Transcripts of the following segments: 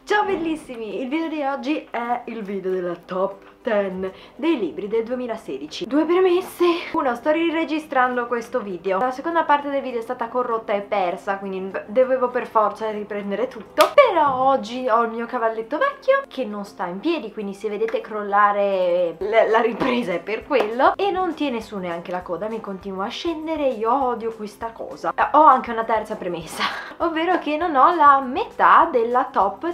Ciao bellissimi! Il video di oggi è il video della top 10 dei libri del 2016. Due premesse. Uno, sto riregistrando questo video. La seconda parte del video è stata corrotta e persa, quindi dovevo per forza riprendere tutto. Però oggi ho il mio cavalletto vecchio che non sta in piedi, quindi se vedete crollare la ripresa è per quello. E non tiene su neanche la coda, mi continua a scendere, io odio questa cosa. Ho anche una terza premessa, ovvero che non ho la metà della top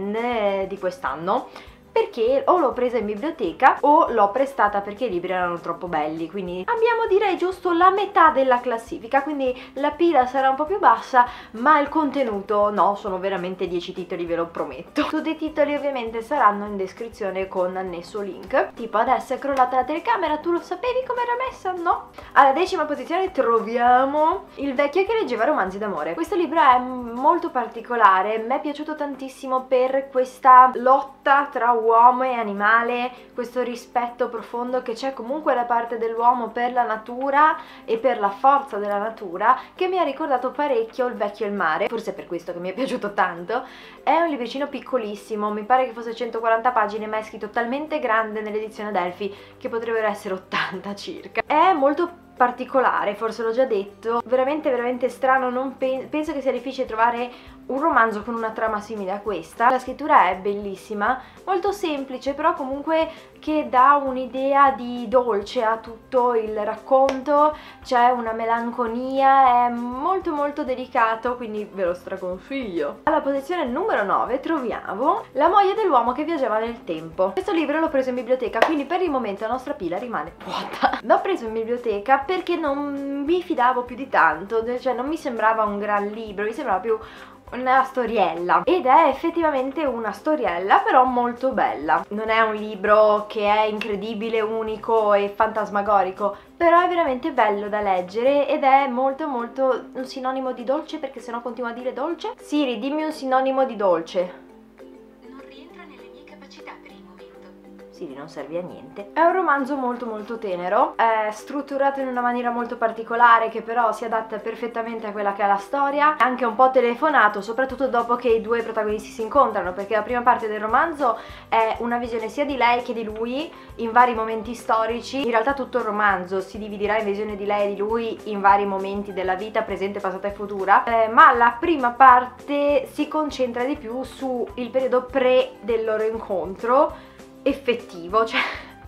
10 di quest'anno, perché o l'ho presa in biblioteca o l'ho prestata perché i libri erano troppo belli, quindi abbiamo direi giusto la metà della classifica, quindi la pila sarà un po' più bassa, ma il contenuto no, sono veramente 10 titoli, ve lo prometto. Tutti i titoli ovviamente saranno in descrizione con annesso link. Tipo adesso è crollata la telecamera, tu lo sapevi come era messa? No? Alla 10ª posizione troviamo Il vecchio che leggeva romanzi d'amore. Questo libro è molto particolare, mi è piaciuto tantissimo per questa lotta tra uomo e animale, questo rispetto profondo che c'è comunque da parte dell'uomo per la natura e per la forza della natura, che mi ha ricordato parecchio Il vecchio e il mare, forse è per questo che mi è piaciuto tanto. È un libricino piccolissimo, mi pare che fosse 140 pagine, ma è scritto talmente grande nell'edizione Adelphi che potrebbero essere 80 circa. È molto particolare, forse l'ho già detto, veramente strano, non penso che sia difficile trovare un romanzo con una trama simile a questa. La scrittura è bellissima, molto semplice, però comunque che dà un'idea di dolce a tutto il racconto, c'è una melanconia, è molto delicato, quindi ve lo straconsiglio. Alla posizione numero 9 troviamo La moglie dell'uomo che viaggiava nel tempo. Questo libro l'ho preso in biblioteca, quindi per il momento la nostra pila rimane vuota. L'ho preso in biblioteca perché non mi fidavo più di tanto, cioè non mi sembrava un gran libro, mi sembrava più una storiella, ed è effettivamente una storiella, però molto bella. Non è un libro che è incredibile, unico e fantasmagorico, però è veramente bello da leggere ed è molto un sinonimo di dolce, perché sennò continuo a dire dolce. Siri, dimmi un sinonimo di dolce. Non serve a niente. È un romanzo molto tenero, è strutturato in una maniera molto particolare che però si adatta perfettamente a quella che è la storia, è anche un po' telefonato, soprattutto dopo che i due protagonisti si incontrano, perché la prima parte del romanzo è una visione sia di lei che di lui in vari momenti storici. In realtà tutto il romanzo si dividerà in visione di lei e di lui in vari momenti della vita, presente, passata e futura, ma la prima parte si concentra di più sul periodo pre del loro incontro effettivo, cioè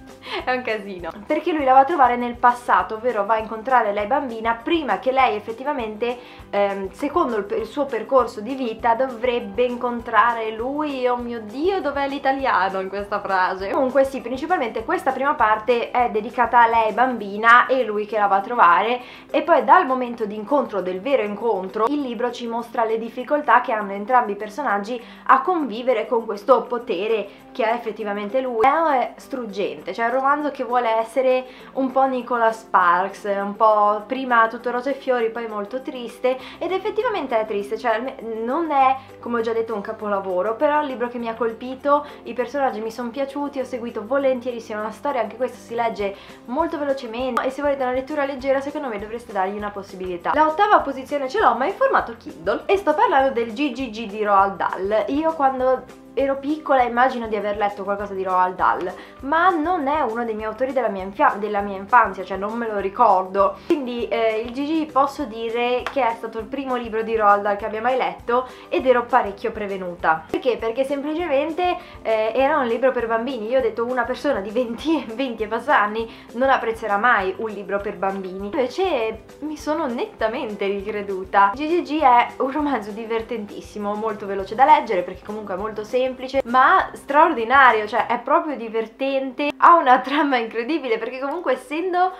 è un casino, perché lui la va a trovare nel passato, ovvero va a incontrare lei bambina prima che lei effettivamente secondo il suo percorso di vita dovrebbe incontrare lui. Oh mio Dio, dov'è l'italiano in questa frase? Comunque sì, principalmente questa prima parte è dedicata a lei bambina e lui che la va a trovare, e poi dal momento di incontro, del vero incontro, il libro ci mostra le difficoltà che hanno entrambi i personaggi a convivere con questo potere che è effettivamente lui. È struggente, cioè è un romanzo che vuole essere un po' Nicholas Sparks, un po' prima tutto rose e fiori, poi molto triste, ed effettivamente è triste, cioè non è, come ho già detto, un capolavoro, però è un libro che mi ha colpito, i personaggi mi sono piaciuti, ho seguito volentierissimo la storia, anche questo si legge molto velocemente e se volete una lettura leggera secondo me dovreste dargli una possibilità. La 8ª posizione ce l'ho, ma in formato Kindle, e sto parlando del GGG di Roald Dahl. Io quando ero piccola immagino di aver letto qualcosa di Roald Dahl, ma non è uno dei miei autori della mia infanzia, cioè non me lo ricordo, quindi il GG posso dire che è stato il primo libro di Roald Dahl che abbia mai letto, ed ero parecchio prevenuta. Perché? Perché semplicemente era un libro per bambini. Io ho detto, una persona di 20 e passa anni non apprezzerà mai un libro per bambini, invece mi sono nettamente ricreduta. GGG è un romanzo divertentissimo, molto veloce da leggere perché comunque è molto semplice, ma straordinario, cioè è proprio divertente, ha una trama incredibile perché comunque essendo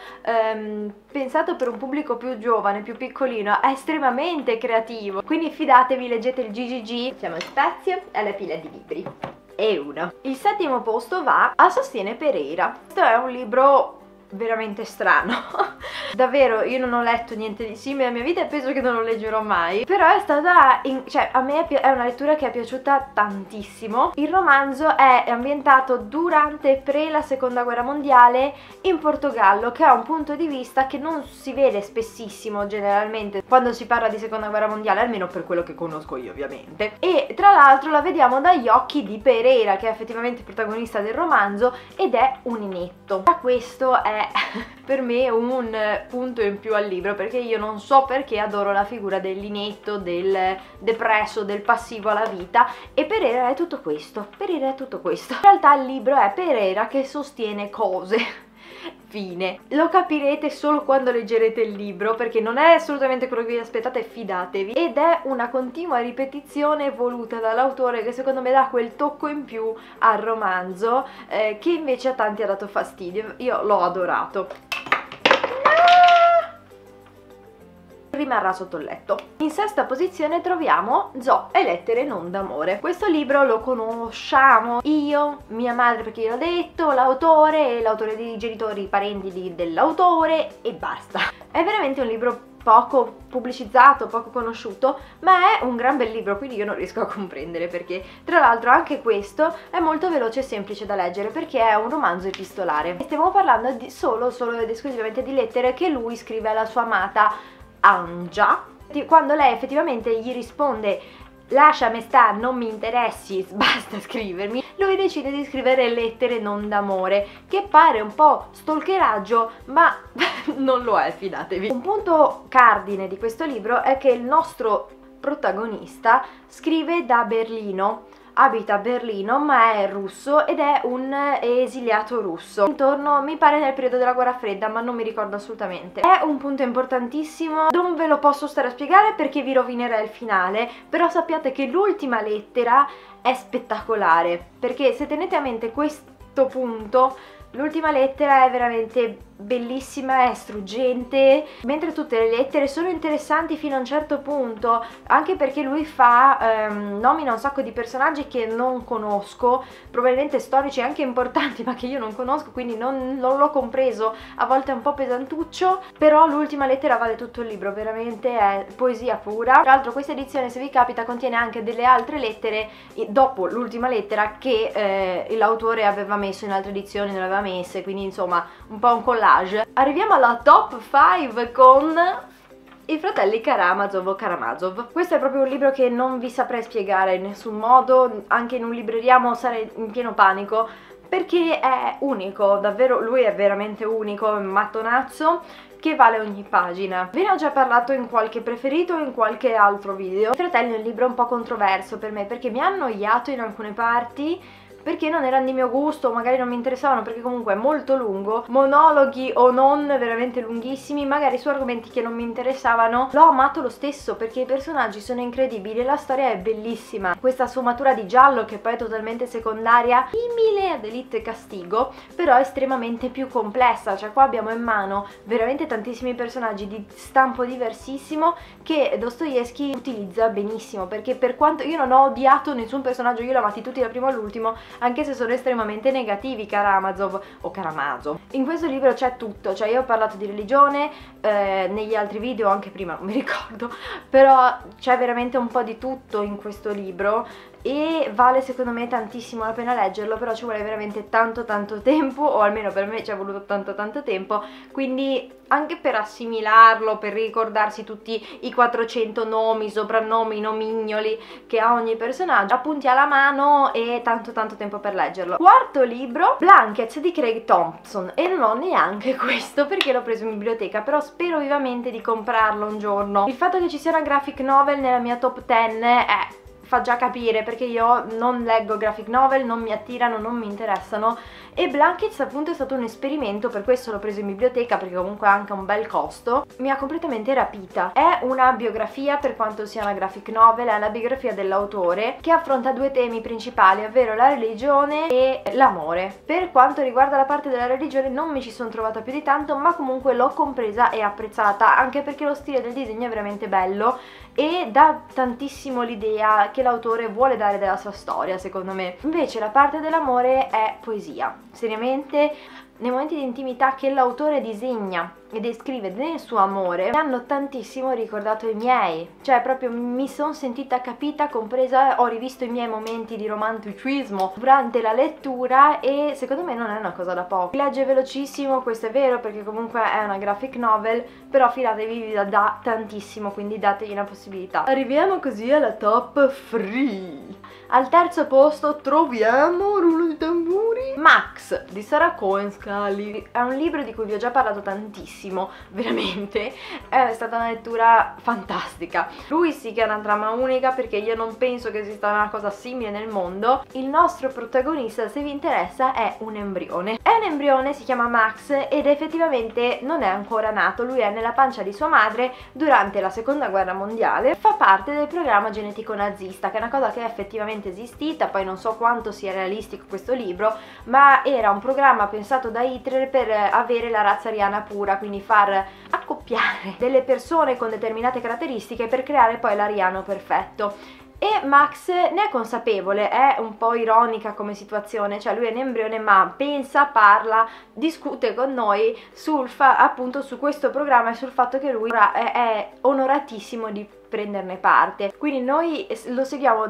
pensato per un pubblico più giovane, più piccolino, è estremamente creativo, quindi fidatevi, leggete il GGG. Siamo in spazio alla pila di libri. E uno. Il 7º posto va a Sostiene Pereira. Questo è un libro veramente strano. Davvero, io non ho letto niente di simile nella mia vita e penso che non lo leggerò mai. Però è stata, cioè a me è una lettura che è piaciuta tantissimo. Il romanzo è ambientato durante e pre la seconda guerra mondiale in Portogallo, che ha un punto di vista che non si vede spessissimo generalmente quando si parla di seconda guerra mondiale, almeno per quello che conosco io ovviamente. E tra l'altro la vediamo dagli occhi di Pereira, che è effettivamente il protagonista del romanzo ed è un inetto. Questo è per me un punto in più al libro, perché io non so perché adoro la figura dell'inetto, del depresso, del passivo alla vita, e Pereira è tutto questo. Pereira è tutto questo. In realtà il libro è Pereira che sostiene cose. Fine. Lo capirete solo quando leggerete il libro, perché non è assolutamente quello che vi aspettate, fidatevi, ed è una continua ripetizione voluta dall'autore che secondo me dà quel tocco in più al romanzo che invece a tanti ha dato fastidio. Io l'ho adorato. Rimarrà sotto il letto. In sesta posizione troviamo Zo e lettere non d'amore. Questo libro lo conosciamo io, mia madre perché io l'ho detto, l'autore e l'autore dei genitori, parenti dell'autore e basta. È veramente un libro poco pubblicizzato, poco conosciuto, ma è un gran bel libro, quindi io non riesco a comprendere perché. Tra l'altro anche questo è molto veloce e semplice da leggere perché è un romanzo epistolare. E stiamo parlando solo ed esclusivamente di lettere che lui scrive alla sua amata Anja, quando lei effettivamente gli risponde lasciami stare, non mi interessi, basta scrivermi, lui decide di scrivere lettere non d'amore, che pare un po' stalkeraggio, ma non lo è, fidatevi. Un punto cardine di questo libro è che il nostro protagonista scrive da Berlino, abita a Berlino ma è russo ed è un esiliato russo, intorno mi pare nel periodo della guerra fredda, ma non mi ricordo assolutamente. È un punto importantissimo, non ve lo posso stare a spiegare perché vi rovinerà il finale, però sappiate che l'ultima lettera è spettacolare, perché se tenete a mente questo punto, l'ultima lettera è veramente bellissima, è struggente, mentre tutte le lettere sono interessanti fino a un certo punto, anche perché lui nomina un sacco di personaggi che non conosco, probabilmente storici anche importanti ma che io non conosco, quindi non l'ho compreso, a volte è un po' pesantuccio, però l'ultima lettera vale tutto il libro, veramente è poesia pura. Tra l'altro questa edizione, se vi capita, contiene anche delle altre lettere dopo l'ultima lettera che l'autore aveva messo in altre edizioni, non aveva messe, quindi insomma un po' un collage. Arriviamo alla top 5 con I fratelli Karamazov o Karamazov. Questo è proprio un libro che non vi saprei spiegare in nessun modo, anche in un libreriamo sarei in pieno panico, perché è unico, davvero lui è veramente unico, è un mattonazzo che vale ogni pagina. Ve ne ho già parlato in qualche preferito o in qualche altro video. I fratelli è un libro un po' controverso per me, perché mi ha annoiato in alcune parti, perché non erano di mio gusto, magari non mi interessavano, perché comunque è molto lungo, monologhi o non veramente lunghissimi, magari su argomenti che non mi interessavano. L'ho amato lo stesso perché i personaggi sono incredibili e la storia è bellissima. Questa sfumatura di giallo che poi è totalmente secondaria, simile ad Elite e Castigo, però estremamente più complessa, cioè qua abbiamo in mano veramente tantissimi personaggi di stampo diversissimo che Dostoevsky utilizza benissimo, perché per quanto io non ho odiato nessun personaggio, io l'ho amati tutti dal primo all'ultimo, anche se sono estremamente negativi Karamazov o Karamazov. In questo libro c'è tutto, cioè io ho parlato di religione negli altri video, anche prima non mi ricordo, però c'è veramente un po' di tutto in questo libro e vale secondo me tantissimo la pena leggerlo, però ci vuole veramente tanto tempo, o almeno per me ci è voluto tanto tempo, quindi anche per assimilarlo, per ricordarsi tutti i 400 nomi, soprannomi, nomignoli che ha ogni personaggio, appunti alla mano e tanto tempo per leggerlo. Quarto libro, Blankets di Craig Thompson, e non ho neanche questo perché l'ho preso in biblioteca, però spero vivamente di comprarlo un giorno. Il fatto che ci sia una graphic novel nella mia top 10 fa già capire, perché io non leggo graphic novel, non mi attirano, non mi interessano, e Blankets appunto è stato un esperimento, per questo l'ho preso in biblioteca, perché comunque ha anche un bel costo. Mi ha completamente rapita. È una biografia, per quanto sia una graphic novel, è la biografia dell'autore che affronta due temi principali, ovvero la religione e l'amore. Per quanto riguarda la parte della religione non mi ci sono trovata più di tanto, ma comunque l'ho compresa e apprezzata, anche perché lo stile del disegno è veramente bello e dà tantissimo l'idea che l'autore vuole dare della sua storia, secondo me. Invece la parte dell'amore è poesia, seriamente nei momenti di intimità che l'autore disegna e descrive nel suo amore mi hanno tantissimo ricordato i miei, cioè proprio mi sono sentita capita, compresa, ho rivisto i miei momenti di romanticismo durante la lettura e secondo me non è una cosa da poco. Si legge velocissimo, questo è vero, perché comunque è una graphic novel, però fidatevi da tantissimo, quindi dategli una possibilità. Arriviamo così alla top 3. Al terzo posto troviamo, rullo di tamburi, Max di Sarah Cohen Scully. È un libro di cui vi ho già parlato tantissimo, veramente, è stata una lettura fantastica. Lui sì che è una trama unica, perché io non penso che esista una cosa simile nel mondo. Il nostro protagonista, se vi interessa, è un embrione. È un embrione, si chiama Max ed effettivamente non è ancora nato, lui è nella pancia di sua madre durante la seconda guerra mondiale, fa parte del programma genetico nazista, che è una cosa che è effettivamente esistita, poi non so quanto sia realistico questo libro, ma era un programma pensato da Hitler per avere la razza ariana pura, quindi far accoppiare delle persone con determinate caratteristiche per creare poi l'ariano perfetto. E Max ne è consapevole, è un po' ironica come situazione, cioè lui è un embrione ma pensa, parla, discute con noi appunto su questo programma e sul fatto che lui è onoratissimo di prenderne parte. Quindi noi lo seguiamo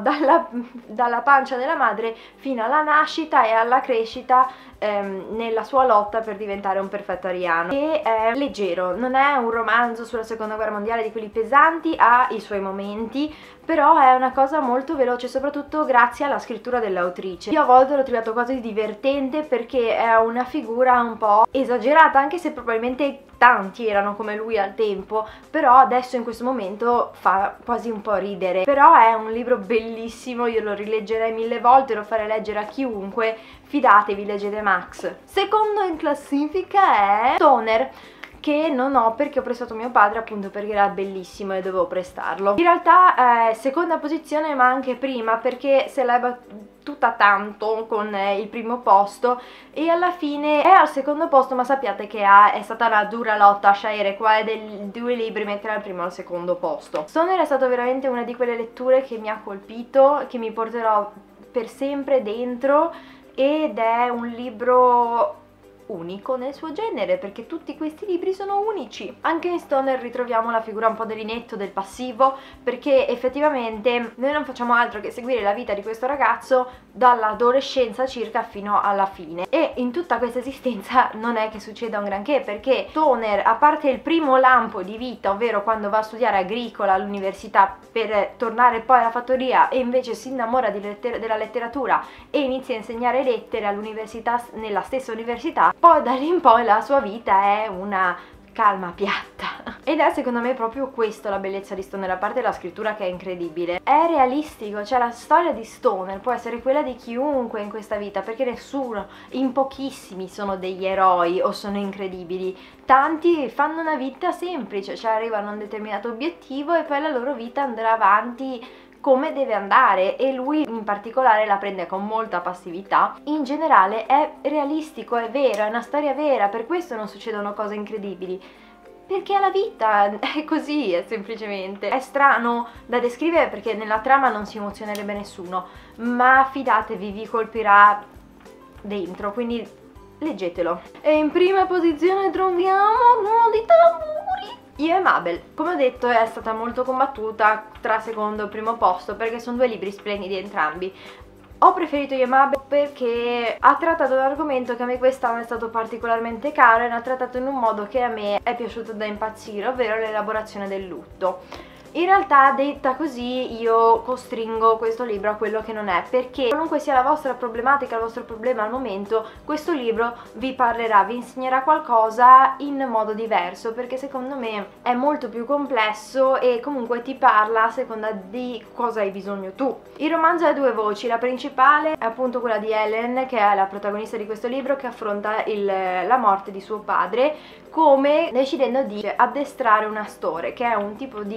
dalla pancia della madre fino alla nascita e alla crescita nella sua lotta per diventare un perfetto ariano. E è leggero, non è un romanzo sulla seconda guerra mondiale di quelli pesanti, ha i suoi momenti, però è una cosa molto veloce, soprattutto grazie alla scrittura dell'autrice. Io a volte l'ho trovato quasi divertente perché è una figura un po' esagerata, anche se probabilmente tanti erano come lui al tempo, però adesso in questo momento fa quasi un po' ridere. Però è un libro bellissimo, io lo rileggerei 1000 volte, lo farei leggere a chiunque, fidatevi, leggete Max. Secondo in classifica è Stoner, che non ho perché ho prestato mio padre, appunto perché era bellissimo e dovevo prestarlo. In realtà è seconda posizione, ma anche prima, perché se l'è battuta tanto con il primo posto e alla fine è al secondo posto, ma sappiate che è stata una dura lotta a scegliere quale dei due libri mettere al primo o al secondo posto. Stoner è stato veramente una di quelle letture che mi ha colpito, che mi porterò per sempre dentro, ed è un libro unico nel suo genere, perché tutti questi libri sono unici. Anche in Stoner ritroviamo la figura un po' dell'inetto, del passivo, perché effettivamente noi non facciamo altro che seguire la vita di questo ragazzo dall'adolescenza circa fino alla fine, e in tutta questa esistenza non è che succeda un granché, perché Stoner, a parte il primo lampo di vita, ovvero quando va a studiare agricola all'università per tornare poi alla fattoria e invece si innamora della letteratura e inizia a insegnare lettere all'università, nella stessa università, poi da lì in poi la sua vita è una calma piatta. Ed è secondo me proprio questo la bellezza di Stoner, a parte la scrittura che è incredibile. È realistico, cioè la storia di Stoner può essere quella di chiunque in questa vita, perché nessuno, in pochissimi sono degli eroi o sono incredibili. Tanti fanno una vita semplice, cioè arrivano a un determinato obiettivo e poi la loro vita andrà avanti come deve andare, e lui in particolare la prende con molta passività. In generale è realistico, è vero, è una storia vera, per questo non succedono cose incredibili, perché la vita è così, è semplicemente. È strano da descrivere perché nella trama non si emozionerebbe nessuno, ma fidatevi, vi colpirà dentro, quindi leggetelo. E in prima posizione troviamo Rullo di tamburi, Io e Mabel. Come ho detto, è stata molto combattuta tra secondo e primo posto, perché sono due libri splendidi entrambi. Ho preferito Io e Mabel perché ha trattato un argomento che a me quest'anno è stato particolarmente caro, e l'ha trattato in un modo che a me è piaciuto da impazzire, ovvero l'elaborazione del lutto. In realtà, detta così, io costringo questo libro a quello che non è, perché qualunque sia la vostra problematica, il vostro problema al momento, questo libro vi parlerà, vi insegnerà qualcosa in modo diverso, perché secondo me è molto più complesso e comunque ti parla a seconda di cosa hai bisogno tu. Il romanzo ha due voci, la principale è appunto quella di Helen, che è la protagonista di questo libro, che affronta la morte di suo padre, come decidendo di addestrare un astore, che è un tipo di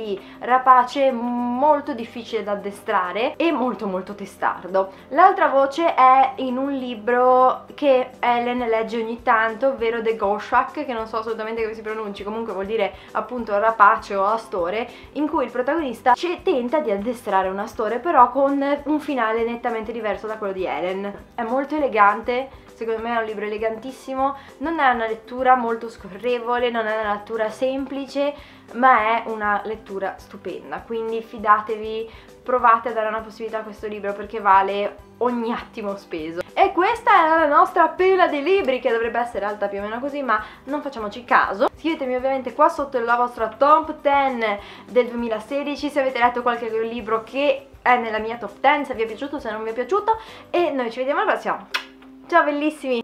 rapace, molto difficile da addestrare e molto molto testardo. L'altra voce è in un libro che Ellen legge ogni tanto, ovvero The Goshawk, che non so assolutamente come si pronunci, comunque vuol dire appunto rapace o astore, in cui il protagonista tenta di addestrare un astore, però con un finale nettamente diverso da quello di Ellen. È molto elegante, secondo me è un libro elegantissimo, non è una lettura molto scorrevole, non è una lettura semplice, ma è una lettura stupenda, quindi fidatevi, provate a dare una possibilità a questo libro perché vale ogni attimo speso. E questa era la nostra pila di libri, che dovrebbe essere alta più o meno così, ma non facciamoci caso. Scrivetemi ovviamente qua sotto la vostra top 10 del 2016, se avete letto qualche libro che è nella mia top 10, se vi è piaciuto, se non vi è piaciuto, e noi ci vediamo al prossimo. Ciao bellissimi!